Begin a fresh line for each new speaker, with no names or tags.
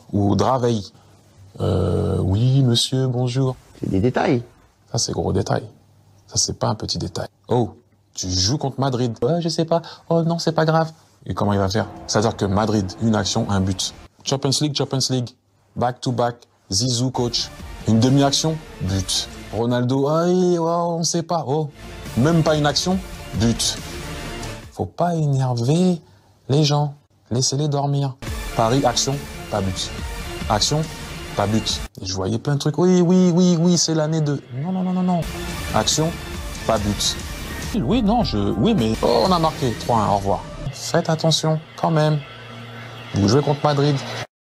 Ou Draveil. Oui, monsieur, bonjour.
C'est des détails.
Ça, c'est gros détail. Ça, c'est pas un petit détail. Oh, tu joues contre Madrid. Ouais, je sais pas. Oh non, c'est pas grave. Et comment il va faire? C'est-à-dire que Madrid, une action, un but. Champions League. Back to back. Zizou, coach. Une demi-action, but. Ronaldo, on sait pas. Oh, même pas une action, but. Faut pas énerver les gens. Laissez-les dormir. Paris, action, pas but. Action, pas but. Et je voyais plein de trucs. Oui, c'est l'année de... Non. Action, pas but. Oui, mais... Oh, on a marqué. 3-1, au revoir. Faites attention, quand même. Vous jouez contre Madrid.